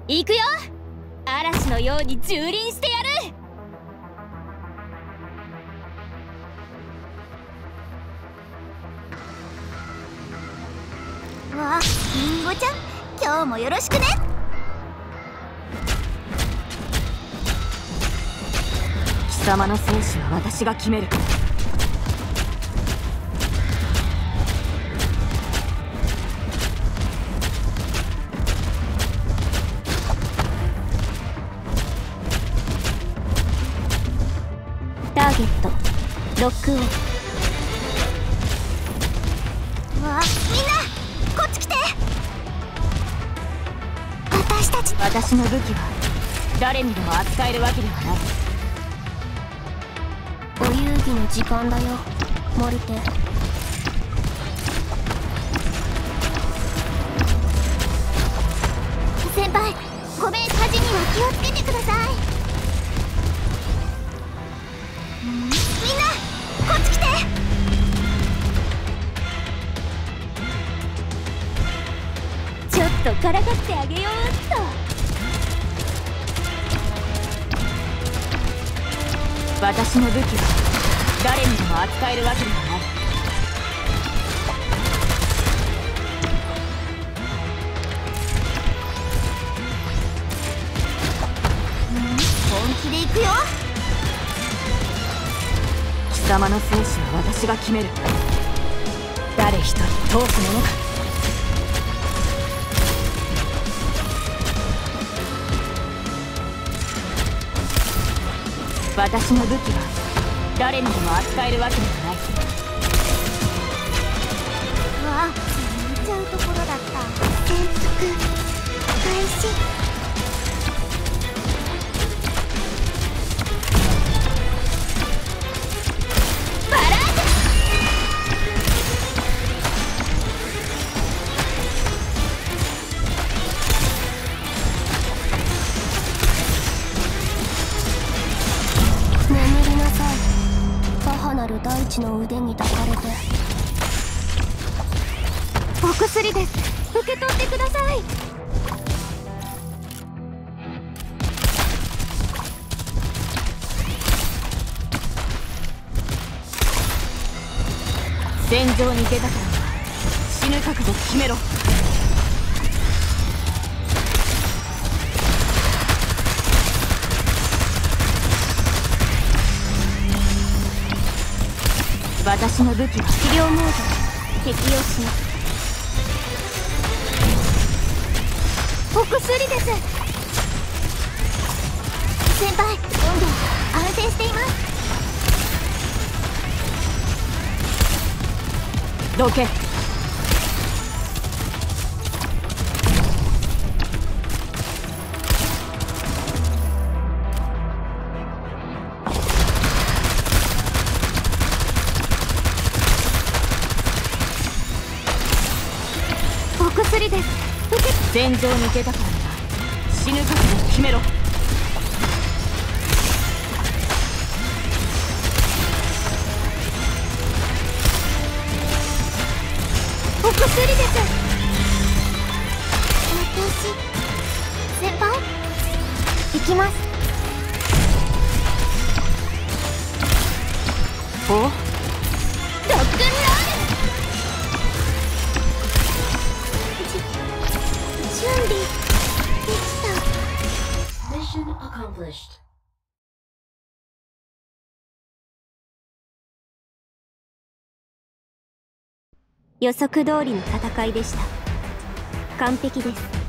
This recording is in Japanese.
行くよ。嵐のように蹂躙してやる。 わあ、リンゴちゃん、今日もよろしくね。 貴様の生死は私が決める。ターゲットロックオン。 わあ、みんなこっち来て。 私の武器は誰にでも扱えるわけではない。 お遊戯の時間だよ、モルテ。先輩、ごめん、火事には気をつけてください。みんなこっち来て。 ちょっとからかってあげようっと。私の武器は誰にでも扱えるわけではない。 本気で行くよ。 貴様の生死は私が決める。誰一人通すものか。私の武器は誰にでも扱えるわけではない。 うわあ、見ちゃうところだった。潜伏開始。バラード。眠りなさい。母なる大地の腕に抱かれて。 お薬です。受け取ってください。戦場に出たから死ぬ覚悟決めろ。私の武器は治療モード適用します。お薬です。 先輩、温度安定しています。 どけ。お薬です。戦場に出たからには死ぬ覚悟を決めろ。 お薬です。私、先輩、行きます。 お？ロックンロール。 準備できた。 Mission accomplished. 予測通りの戦いでした。完璧です。